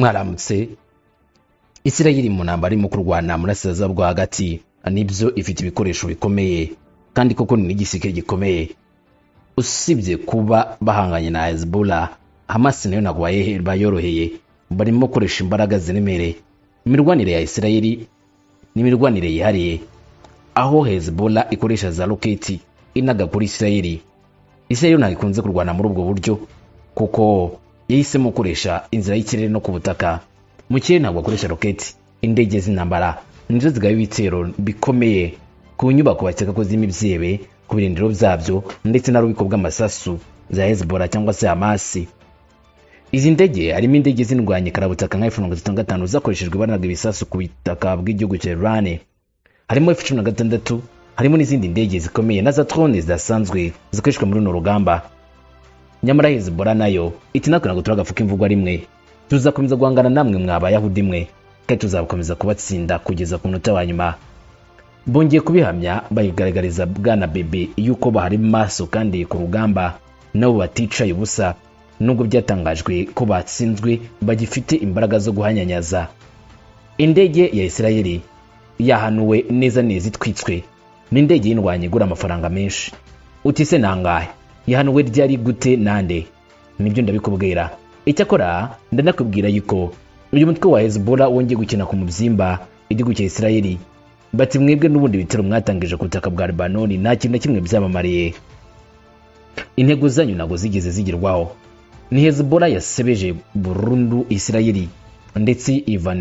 mwaramutse. Isirayeli mu ntambara irimo kurwana muri Burasirazuba bwo hagati nibyo ifite ibikoresho bikomeye kandi koko ni igisirikare gikomeye. Usibye kuba bahanganye na Hezbollah, Hamas nayo ntabwo bayoroheye, barimo gukoresha imbaraga ziremereye. Imirwanire ya Isirayeli ni imirwanire yihariye, aho Hezbollah ikoresha za roketi inaga kuri Isirayeli. Isirayeli ntabwo ikunze kurwana muri ubwo buryo kuko yahisemo gukoresha inzira y'ikirere no ku butaka. Mu kirere ntabwo bakoresha roketi. Indege z'intambara nizo zigaba ibitero bikomeye ku nyubako bakeka ko zirimo ibyebe, ku birindiro byabyo ndetse n'ububiko bw'amasasu za Hezbollah cyangwa se Hamas. Izi ndege harimo indege z'indwanyi karabutaka nka F-35 zakoreshejwe banaga ibisasu ku bitaka bw'igihugu cya Iran. Harimo F-16, harimo n'izindi ndege zikomeye na za drone zidasanzwe zikoreshwa muri runo rugamba. Nyamara Hezbollah nayo iti natwe ntabwo turagafuka imvugo rimwe, tuzakomeza guhangana namwe mw'Abayahudi mwe kandi tuzakomeza kubatsinda kugeza ku munota wa nyuma. Bongeye kubihamya bayigaragariza Bwana Bebe yuko bahari maso kandi ku rugamba nabo baticaye ubusa, nubwo byatangajwe ko batsinzwe bagifite imbaraga zo guhanyanyaza. Indege ya Isirayeli yahanuwe neza neza itwitswe n'indege y'indwanyi igura amafaranga menshi. Utise nangahe yahanuwe ryari gute nande? Nibyo ndabikubwira. Icyakora ndanakubwira yuko uyu mutwe wa Hezbollah wongeye gukina ku mubyimba igihugu cya Isirayeli. Bati mwebwe n'ubundi bitero mwatangije ku butaka bwa Lebanoni nta kintu na kimwe byabamariye. Intego zanyu ntabwo zigeze zigirwaho. Ni Hezbollah yasebeje burundu Isirayeli ndetse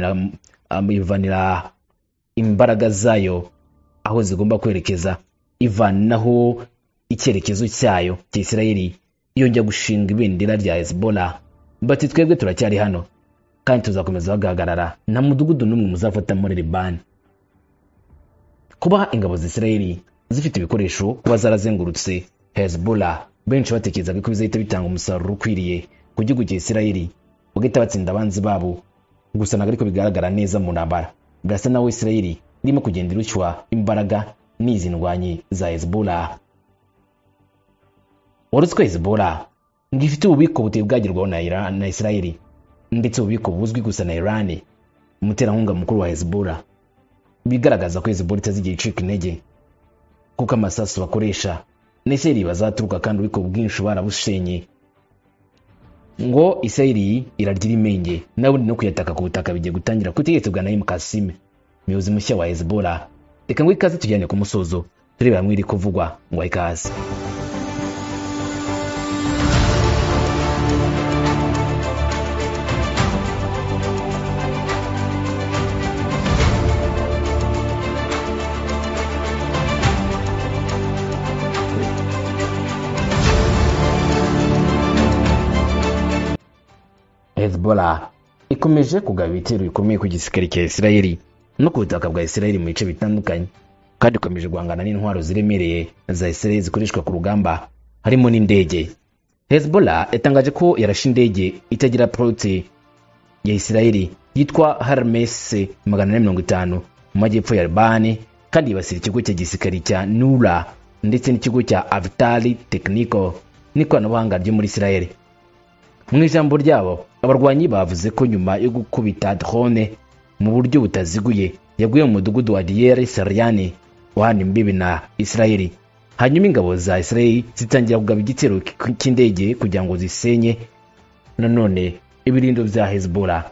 ivanira imbaraga zayo aho zigomba kwerekeza, ivanaho icyerekezo cyayo cya Isirayeli, yongera gushinga ibendera rya Hezbollah. Bati twebwe turacyari hano kandi tuzakomeza bagahagarara, nta mudugudu n'umwe muzafata muri Liban. Kuba ingabo za Isirayeli zifite ibikoresho, kuba zarazengurutse Hezbollah, benshi batekerezaga ko bizahita bitanga umusaruro ukwiriye ku gihugu cya Isirayeli, bagahita batsinda abanzi babo. Gusa ntabwo ariko bigaragara neza mu ntambara. Birasa naho Isirayeli irimo kugenda irushywa imbaraga n'izi ndwanyi za Hezbollah. Warutswe Hezbollah ngo ifite ububiko buteye bwagirwaho na Isirayeli ndetse ububiko buzwi gusa na Iran, umuterankunga mukuru wa Hezbollah. Bigaragaza ko Hezbollah itazigiye icika intege kuko amasasu bakoresha na Isirayeli bazaturuka kandi ububiko bwinshi barabushenye. Ngo Isirayeli iragira imenge nawe no kuyataka ku butaka bigiye gutangira kutegetsebwa na Qasim, umuyobozi mushya wa Hezbollah. Reka ngo ikaze tujyane ku musozo turebera mwiri kuvugwa ngo ikaze. Hezbollah ikomeje kugaba ibitero bikomeye ku gisirikare cya Isirayeli no ku butaka bwa Isirayeli mu bice bitandukanye, kandi ikomeje guhangana n'intwaro ziremereye za Isirayeli zikoreshwa ku rugamba, harimo n'indege. Hezbollah yatangaje ko yarashe indege itagira pilote ya Isirayeli yitwa Hermes 450 mu majyepfo ya Liban, kandi yibasira ikigo cya gisirikare cya Nura ndetse n'ikigo cya Avtali Technical n'ikoranabuhanga ryo muri Isirayeli. Mu ijambo ryabo, abarwanyi bavuze ko nyuma yo gukubita drone mu buryo butaziguye yaguye mu mudugudu wa Deir Sariani wahana imbibi na Isirayeli. Hanyuma ingabo za Isirayeli zitangira kugaba igitero cy'indege kugira ngo zisenye nanone ibirindo bya Hezbollah.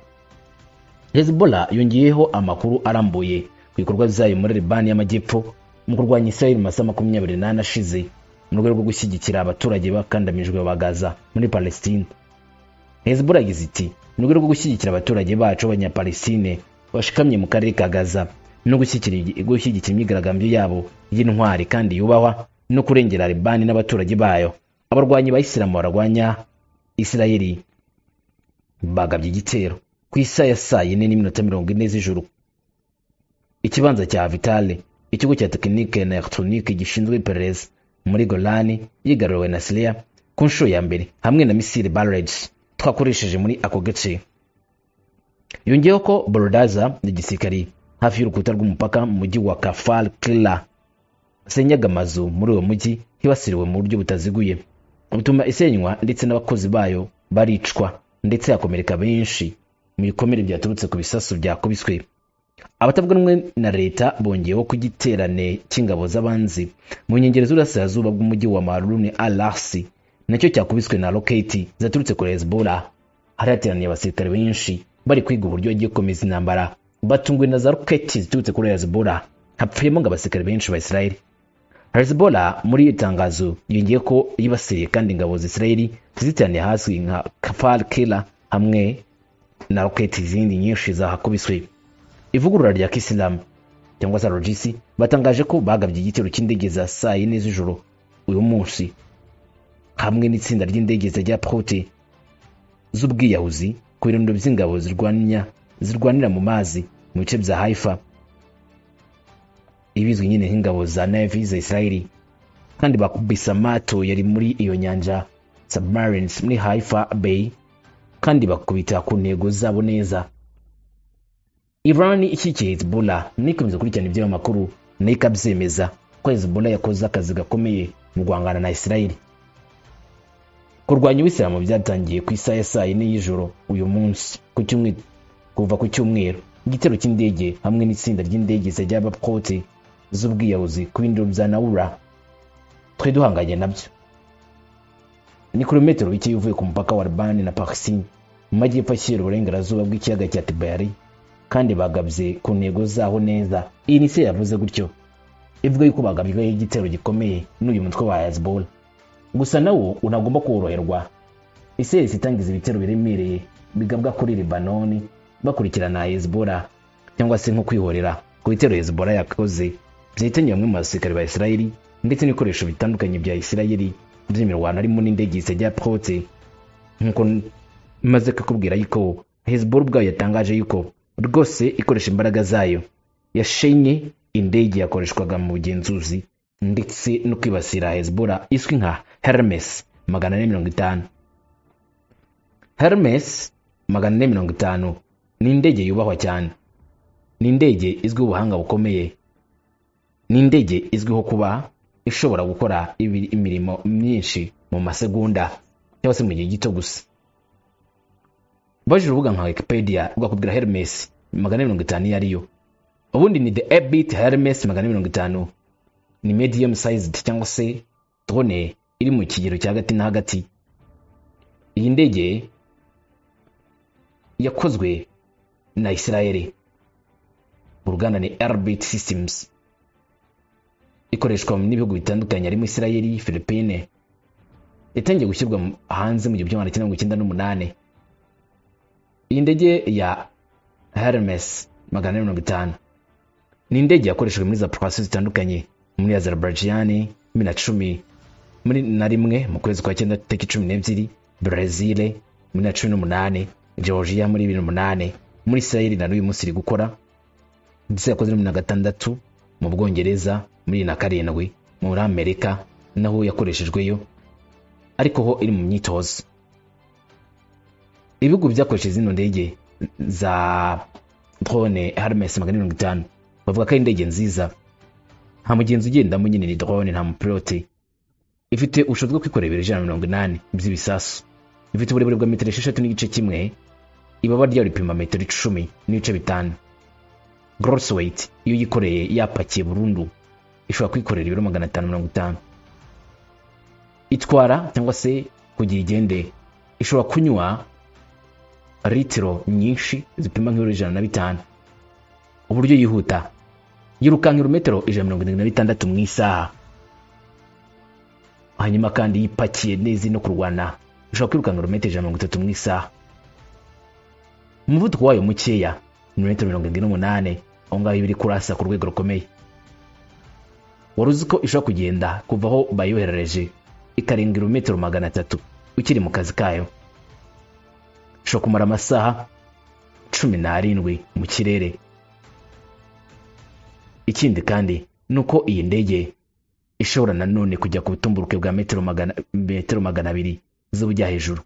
Hezbollah yongeyeho amakuru arambuye ku bikorwa byayo muri Liban y'amajyepfo mu kurwanya Isirayeli mu masaha 28 ashize mu rwego rwo gushyigikira abaturage bakandamijwe ba Gaza muri Palestine. Hezbollah yagize iti mu rwego rwo gushyigikira abaturage bacu b'Abanyapalestine bashikamye mu karere ka Gaza no gushyigikira imyigaragambyo yabo y'intwari kandi yubahwa no kurengera Liban n'abaturage bayo, abarwanyi ba Isilamu barwanya Isirayeli bagabye igitero ku isaha ya 4:40 z'ijoro. Ikibanza cya Vitale, ikigo cya tekinike na electronique gishinzwe iperereza muri Golani, yigaruriwe na Syria ku nshuro ya mbere hamwe na misile barrage twakoresheje muri ako gace. Yongeyeho ko Borodaza n'igisirikari hafi y'urukuta rw'umupaka mu mujyi wa Kafar Kila senyaga amazu muri uwo mujyi hibasiriwe mu buryo butaziguye, bituma isenywa ndetse n'abakozi bayo baricwa ndetse hakomereka benshi. mu bikomere byaturutse ku bisasu byakubiswe. Abatavuga rumwe na leta bongeyeho ku giterane cy'ingabo z'abanzi mu nkengero z'uburasirazuba bw'umujyi wa Maruni al-Arsi nacyo cyakubiswe na roketi zaturutse kuri Hezbollah. Hari hateraniye abasirikare benshi bari kwiga uburyo bagiye gukomeza intambara, batunguwe na za roketi ziturutse kuri Hezbollah. Hapfuyemo ngo abasirikare benshi ba Israeli. Hezbollah muri iri tangazo yongeye ko yibasiye kandi ingabo za Israeli ziteraniye hasi nka Kafar Kila hamwe na roketi zindi nyinshi zahakubiswe. Ivugurura rya Kisilamu cyangwa se RGC batangaje ko bagabye igitero cy'indege za saa 4 z'ijoro uyu munsi hamwe n'itsinda ry'indege za Prote z'ubwiyahuzi ku birindiro by'ingabo zirwanira mu mazi mu bice bya Haifa, ibizwi nyine nk'ingabo za Navy za Israeli, kandi bakubise amato yari muri iyo nyanja submarines muri Haifa Bay kandi bakubita ku ntego zabo neza. Iran ishyigikiye Hezbollah nikomeza kurikirana ibyo makuru nayo ikabyemeza ko Hezbollah yakoze akazi gakomeye mu guhangana na Israeli. Kurwanya Ubisilamu byatangiye ku isaha ya saa 4 y'ijoro uyu munsi kuva ku cyumweru. Igitero cy'indege hamwe n'itsinda ry'indege za Prote z'ubwiyahuzi ku bindiro bya Naura twe duhanganye nabyo. Ni kilometero bike uvuye ku mupaka wa Lebanon na Pakistan mu majyepfo ashyira uburengerazuba bw'ikiyaga cya Tiberi, kandi bagabye ku ntego zaho neza. Iyi ni se yavuze gutyo ivuga yuko bagabye igitero gikomeye n'uyu mutwe wa Hezbollah. Gusa nawo unagomba koroherwa. Israel itangiza ibitero biremereye bigabwa kuri Lebanon bakurikirana Hezbollah cyangwa se nko kwihorera ku bitero Hezbollah yakoze byahitanye bamwe mu basirikare ba Israel ndetse n'ibikoresho bitandukanye bya Israel by'imirwano harimo n'indege za Prote. Nkuko maze kukubwira yuko Hezbollah ubwayo yatangaje yuko rwose ikoresha imbaraga zayo yashenye indege yakoreshwaga mu bugenzuzi ndetse no kwibasira Hezbollah iswi nka Hermes 450. Hermes 450 ni indege yubahwa cyane, ni indege izwiho ubuhanga bukomeye, ni indege izwiho kuba ishobora gukora imirimo myinshi mu masegonda cyangwa se mu gihe gito gusa. Baje urubuga nka Wikipedia ugakubwira Hermes 450 yariyo. Ubundi ni the Airbeat Hermes 450 ni medium sized cyangwa se drone iri mu kigero cya hagati na hagati. Iyi ndege yakozwe na Israeli, uruganda ni Airbeat Systems, ikoreshwa mu bihugu bitandukanye harimo Israeli, Philippines. Yatangiye gushyirwa hanze mu 1998. Iyi ndege ya Hermes 450 ni indege yakoreshejwe muri za provinsi zitandukanye muri Azerbaijan 2010, muri na rimwe mu kwezi kwa 9 tariki 12, Brazil 2018, Georgia muri 2008, muri Israel na n'uyu munsi iri gukora, ndetse yakoze muri 2006 mu Bwongereza muri 2007, muri Amerika naho yakoreshejweyo ariko ho iri mu myitozo. Ibihugu byakoresheje zino ndege za drone Hermes 450 bavuga ko indege nziza, nta mugenzi ugendamo nyine ni drone, nta mupilote. Ifite ubushobozi bwo kwikorera 180 by'ibisasu, ifite uburebure bwa metero 6 n'igice kimwe, ibaba ryayo ripima metero 10 n'ibice 5. Gross weight iyo yikoreye yapakiye burundu ishobora kwikorera ibiro 550. Itwara cyangwa se kugira igende ishobora kunywa litiro nyinshi zipima nk'ibiro 105. Uburyo yihuta yiruka kilometero 176 mu isaha. Hanyuma kandi yipakiye neza no kurwana ishobora kwiruka kilometero 130 mu isaha. Umuvuduko wayo mukeya metero 78, aho ngaho ibiri kurasa ku rwego rukomeye. Waruzi ko ishobora kugenda kuva aho bayoherereje ikarenga kilometero 300 ukiri mu kazi kayo. Ishobora kumara amasaha 17 mu kirere. Ikindi kandi nuko iyi ndege ishobora nanone kujya ku butumburuke bwa metero 200 z'ubujya hejuru.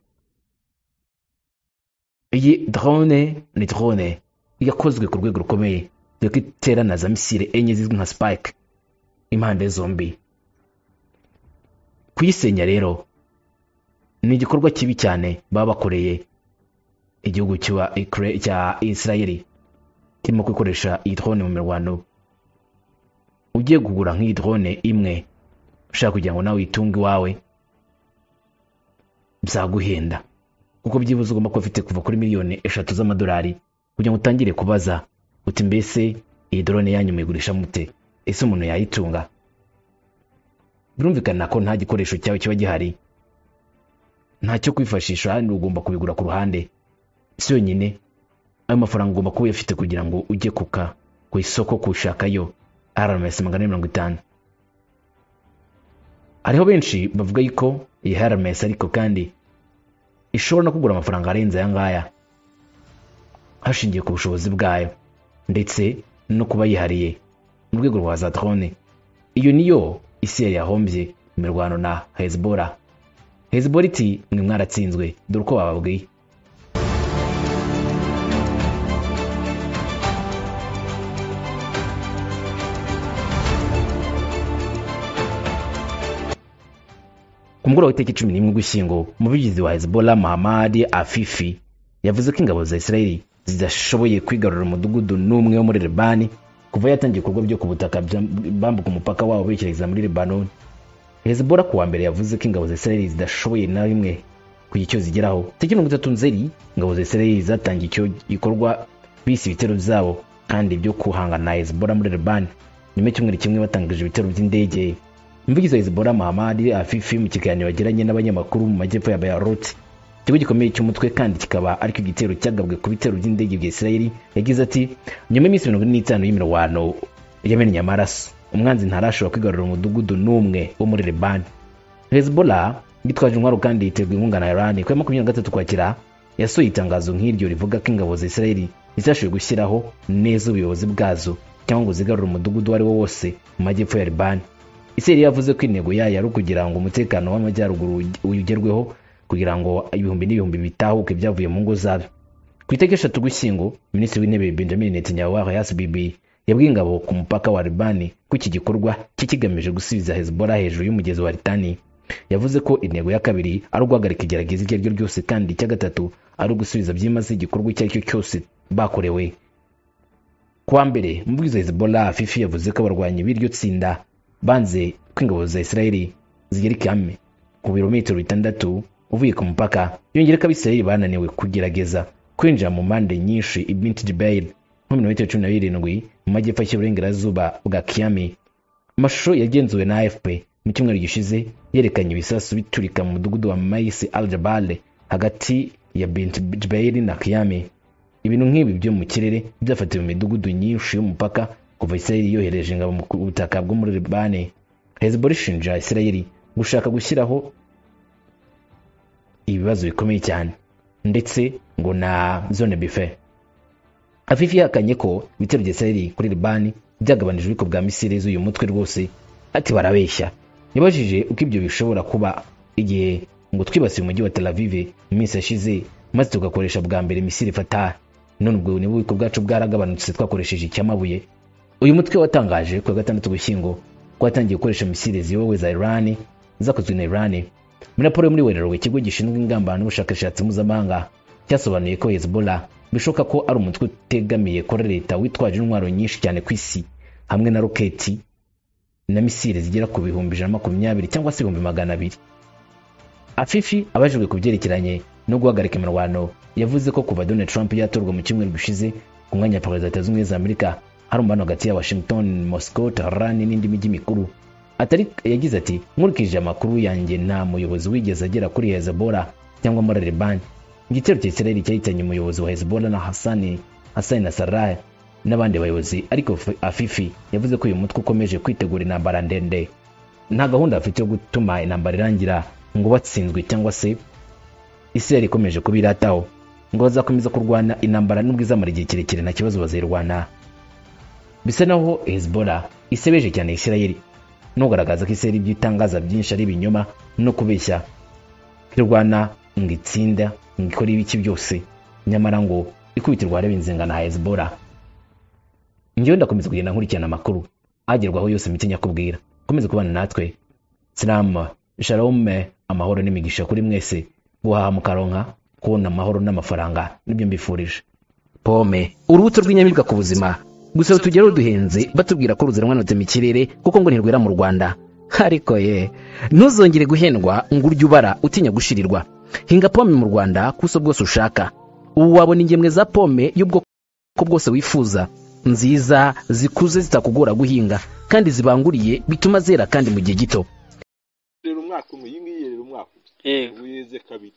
Iyi drone ni drone yakozwe ku rwego rukomeye yo kwiterana za misile enye zizwi nka Spike impande zombi. Kuyisenya rero ni igikorwa kibi cyane baba bakoreye igihugu cya Israeli kirimo gukoresha iyi drone mu mirwano. Ugiye kugura nk'iyi drone imwe ushaka kugira ngo nawe uyitunge iwawe byaguhenda, kuko byibuze ugomba kuba ufite kuva kuri miliyoni 3 z'amadolari kugira ngo utangire kubaza uti mbese iyi drone yanyu muyigurisha mute, ese umuntu yayitunga? Birumvikana ko nta gikoresho cyawe kiba gihari, ntacyo kwifashisha, handi ugomba kubigura ku ruhande. Si yonyine ayo mafaranga ugomba kuba uyafite kugira ngo ujye ku isoko kushakayo RMS 450. Hariho benshi bavuga yuko iyi RMS ariko kandi ishobora no kugura amafaranga arenze aya ngaya hashingiye ku bushobozi bwayo ndetse no kuba yihariye mu rwego rwa za drone. Iyo niyo isi yari yahombye imirwano na Hezbollah. Hezbollah iti mwe mwaratsinzwe, dore uko bababwiye. Ku mugoroba w'itariki 11 Ugushyingo, umuvugizi wa Hezbollah Mohammad Afifi yavuze ko ingabo za Israeli zidashoboye kwigarurira umudugudu n'umwe wo muri Libani kuva yatangiye ibikorwa byo ku butaka bambuka umupaka wabo berekeza muri Lebanon. Hezbollah kuwa mbere yavuze ko ingabo za Israeli zidashoboye na rimwe kugira icyo zigeraho. Tariki 30 Nzeri, ingabo za Israeli zatangiye icyo gikorwa bise ibitero byabo kandi byo kuhangana na Hezbollah muri Lebanon. Nyuma y'icyumweru kimwe batangije ibitero by'indege. Umuvugizi wa Hezbollah Mohammad Afifi mu kiganiro yagiranye n'abanyamakuru mu majyepfo ya Beirut, ikigo gikomeye cy'umutwe kandi kikaba ariko igitero cyagabwe ku bitero by'indege bya Israeli, yagize ati nyuma y'iminsi 45 y'imirwano yamennye amaraso, umwanzi ntarashobora kwigarurira umudugudu n'umwe wo muri Lebanon. Hezbollah gitwaje intwaro kandi yiterwa inkunga na Iran. Ku 23 Ukwakira yasohoye itangazo nk'iryo rivuga ko ingabo za Israeli zizashoboye gushyiraho neza ubuyobozi bwazo cyangwa ngo zigarurire umudugudu wari wo wose mu majyepfo ya Lebanon. Israeli yavuze ko intego yayo ari ukugira ngo umutekano w'amajyaruguru ugerweho kugira ngo ibihumbi n'ibihumbi bitahuke byavuye mu ngo zabo. Ku itariki 3 Ugushyingo, Minisitiri w'Intebe Benjamin Netanyahu yasbibi yabwiye ingabo ku mupaka wa Lebanon ko iki gikorwa kigamije gusubiza Hezbollah hejuru y'umugezi wa Litani. Yavuze ko intego ya kabiri ari uguhagarika igerageza iryo ari ryo ryose kandi icya gatatu ari ugusubiza byimaze igikorwa icyo ari cyo cyose bakorewe. Kuwa mbere, umuvugizi wa Hezbollah Afifi yavuze ko abarwanyi b'iryo tsinda banze ko ingabo za Israeli zigera ikame ku birometero 6 uvuye ku mupaka. Yongera ko Abisirayeli bananiwe kugerageza kwinjira mu mpande nyinshi ibinti Jubail mu minota 17 mu majyepfo y'uburengerazuba bwa Kiyami. Amashusho yagenzuwe na AFP mu cyumweru gishize yerekanye ibisasu biturika mu mudugudu wa Mais al-Jabal hagati ya Bint Jubail na Kiyami. Ibintu nk'ibi byo mu kirere byafatiwe mu midugudu nyinshi y'umupaka kuva Israeli yohereje ingabo mu butaka bwo muri Lebanon. Hezbollah ishinja Israeli gushaka gushyiraho ibibazo bikomeye cyane ndetse ngo na zone buffet. Afifi yakanye ko ibitero bya Israeli kuri Lebanon byagabanije ububiko bwa misile z'uyu mutwe rwose, ati barabeshya. Yabajije uko ibyo bishobora kuba igihe ngo twibasiye umujyi wa Tel Aviv mu minsi yashize maze tugakoresha bwa mbere misile Fatah, none ubwo ububiko bwacu bwaragabanutse twakoresheje icyamabuye. Uyu mutwe watangaje ku 6 Ugushyingo ko watangiye gukoresha misile ziyobowe za Iran zakozwe na Iran. Muri raporo muri Werurwe, ikigo gishinzwe ingamba n'ubushakashatsi mpuzamahanga cyasobanuye ko Hezbollah bishoboka ko ari umutwe utegamiye kuri leta witwaje intwaro nyinshi cyane ku isi hamwe na roketi na misile zigera ku 120 cyangwa se 200. Afifi abajijwe ku byerekeranye no guhagarika imirwano yavuze ko kuva Donald Trump yatorwa mu cyumweru gishize ku mwanya wa Perezida z'Ubumwe za Amerika hari umubano hagati ya Washington, Moscow, Tehran n'indi mijyi mikuru. Atari yagize ati nkurikije amakuru yanjye nta muyobozi wigeze agera kuri Hezbollah cyangwa muri Lebanon. Igitero cya Israeli cyahitanye umuyobozi wa Hezbollah na Hassan Nasrallah n'abandi bayobozi, ariko Afifi yavuze ko uyu mutwe ukomeje kwitegura intambara ndende. Nta gahunda afite yo gutuma intambara irangira ngo batsinzwe cyangwa se Israeli ikomeje kubirataho ngo bazakomeza kurwana intambara n'ubwo izamara igihe kirekire nta kibazo bazirwana. Bisa naho Hezbollah isebeje cyane Israeli no kugaragaza ko Israeli byitangaza byinshi ari ibinyoma no kubeshya kirwana ngitsinda ngikora ibiki byose, nyamara ngo ikubitirwa arabinzenga na Hezbollah. Njyewe ndakomeza kugenda nkurikirana amakuru agerwaho yose mitinya kubwira. Komeza kubana natwe. Salam, shalom, amahoro n'imigisha kuri mwese. Guhaha mukaronka kubona amahoro n'amafaranga nibyo mbifurije. Pome urubuto rw'inyamibwa ku buzima, gusa tugera duhenze batubwira ko ruziranwa note mu kirere kuko ngo ntirwera mu Rwanda. Ariko ntuzongere guhendwa ngo urye ubara utinya gushirirwa. Hinga pome mu Rwanda kuso bwose ushaka. Ubu wabona ingemwe za pome y'ubwoko bwose wifuza, nziza zikuze zitakugora guhinga kandi zibanguriye bituma zera kandi mu gihe gito. Rero umwaka umwe yingiye rero umwaka uyeze kabiri.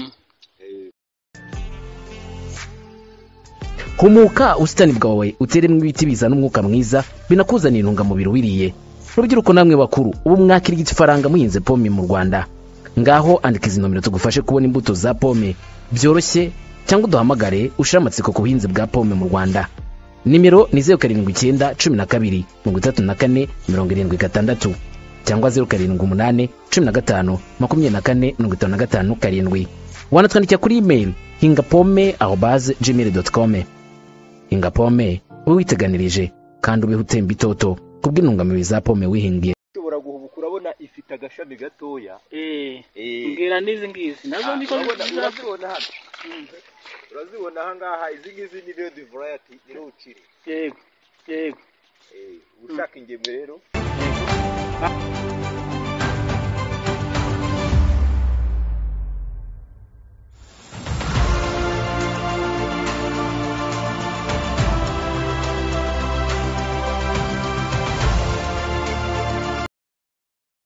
Humuka ubusitani bwawe uteremwe ibiti bizana umwuka mwiza binakuzanira intungamubiri wiriye. Urubyiruko namwe bakuru ubu mwakira igifaranga muhinze pome mu Rwanda. Ngaho andika izi nomero tugufashe kubona imbuto za pome byoroshye, cyangwa duhamagare ushira amatsiko ku buhinzi bwa pome mu Rwanda. Nimero ni 0712 12 34 76 cyangwa 0788 15 24 55 7. Wanatwandikira kuri email hingapome@gmail.com. Hingapome witeganirije kandi ubeho utemba itoto kubw'intungamubiri za pome wihingiye. Ushobora guhubuka urabona ifite agashami gatoya. Mbwira n'izi ngizi nazo niko urazibona hano. Urazibona aha ngaha izi ngizi ni red variety ni ruciri. Yego. Ushaka ingemwe rero.